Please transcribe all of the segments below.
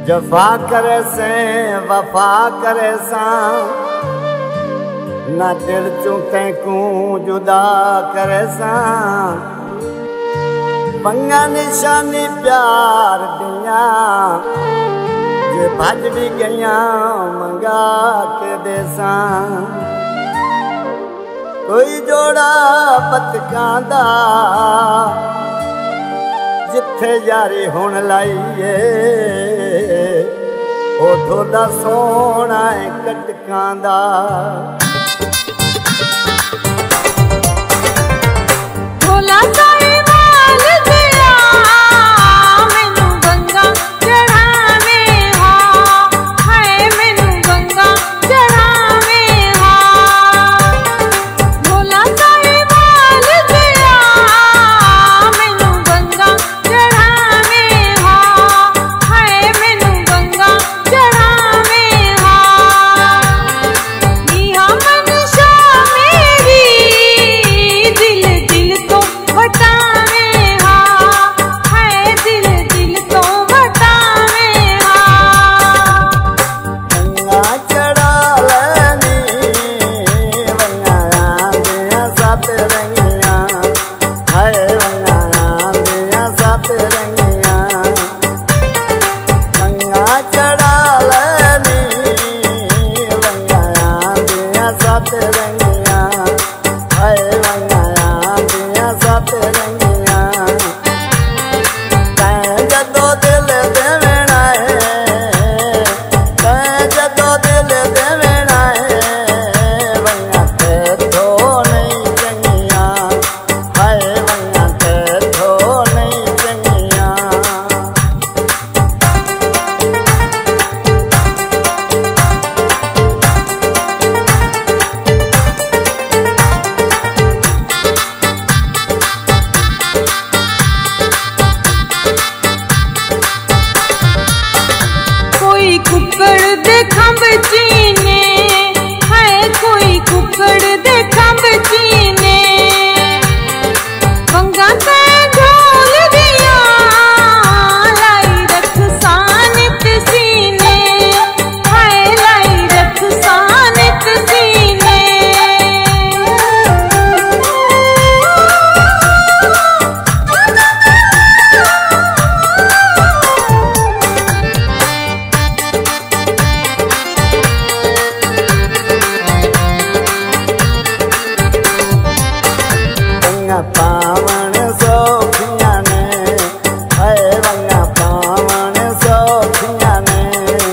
जफा करे से वफा करे सा ना दिल चू तैकू जुदा करे सा पंगा निशानी प्यार दिया जे भज भी गया मंगा के देसा कोई जोड़ा बतकां दा जिथे यारी हुण लाइए ओठो दा सोना है कटकां दा भोला साई वाल दिया मैनू गंगा चढ़ावे हा हाय मैनू गंगा चढ़ावे हा भोला साई वाल दिया मैनू गंगा चढ़ावे हा हाय मैनू गंगा चढ़ावे हा निया मनशा मेरी दिल दिल तो बतावे हा हाय दिल दिल तो बतावे हा गंगा चढ़ा लेनी वंगारा दिया सात रंगिया हाय वंगारा दिया सात रंगिया गंगा चढ़ा लेनी वंगारा दिया सात रंगिया हाय वंगारा दिया सात रंगिया तैं जदों दिल देवना है तैं जदों दिल देवना है वंगा तेथो नहीं चंगिया हाय वंगा तेथो नहीं चंगिया कोई कुकड़ दे खंभ चीने हाय कोई कुकड़ दे खंभ चीने वंगा ते झोल दिया लाई रख सानित सीने हाय लाई रख सानित सीने वंगा पावन सौखिया ने हाय वंगा पावन सौखिया ने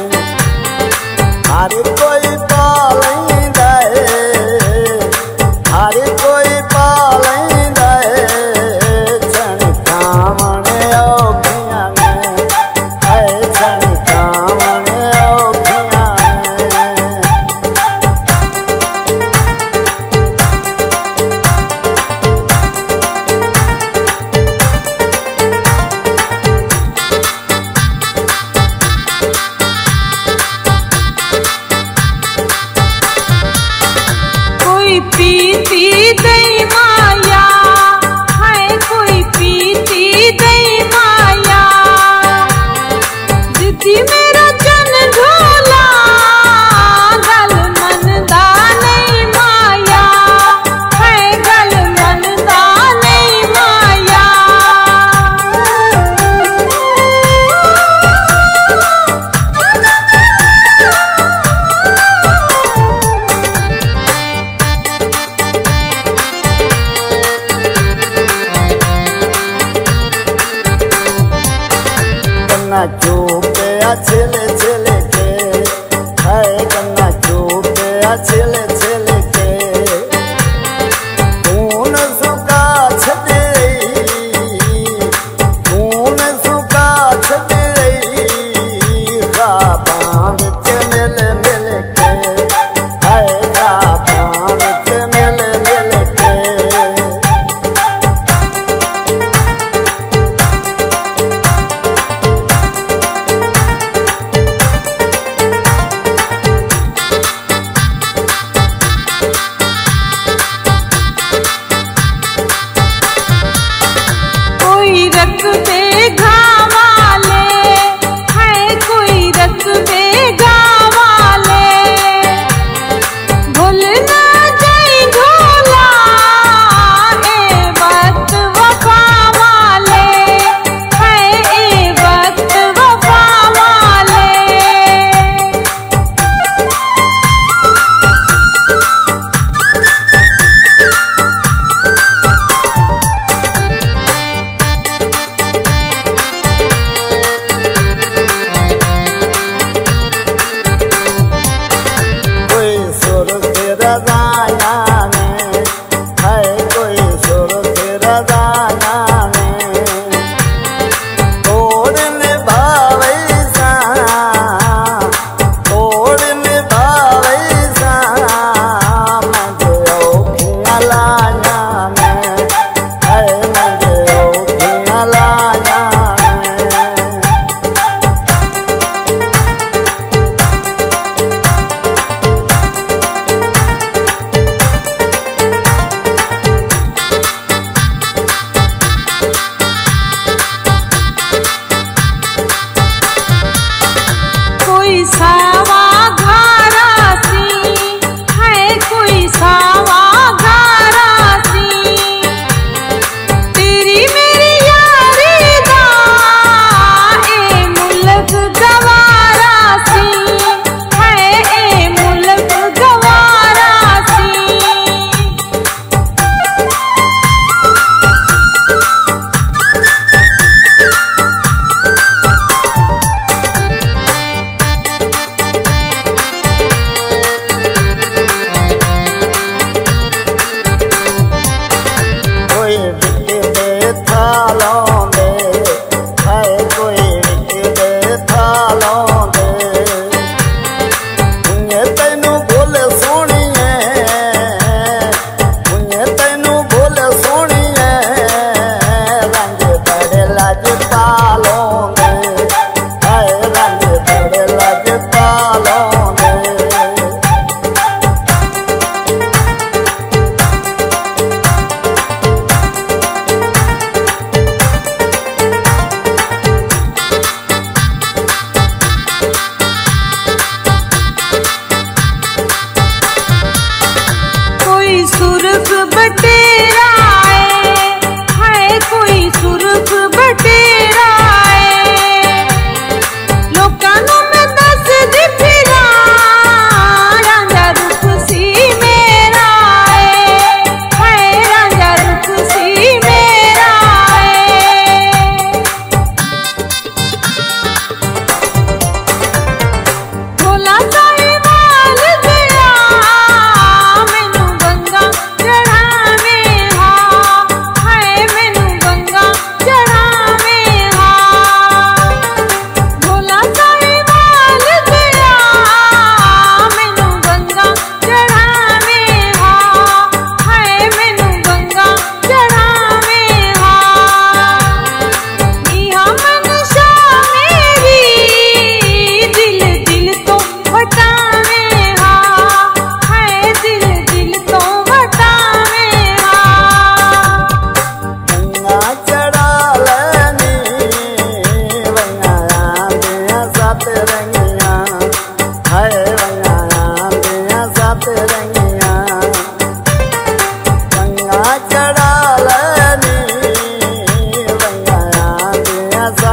हर कोई पालैंदा है हर कोई पालैंदा है छण कावण औखिया ने हाय छण कावण औखिया ने कोई पीती दई माया हाय कोई पीती दई माया जिद्दी मेरा जन ढोला गल मनदा नहीं माया हाय गल मनदा नहीं माया कन्ना चूपे छिले छिले के हाय कन्ना चूपे छिले छिले के खून सुका छदे खून सुका छदे खाबां विच मिल मिल के हाय खाबां विच मिल मिल के कोई रख दे घावाले है कोई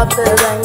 रात रंग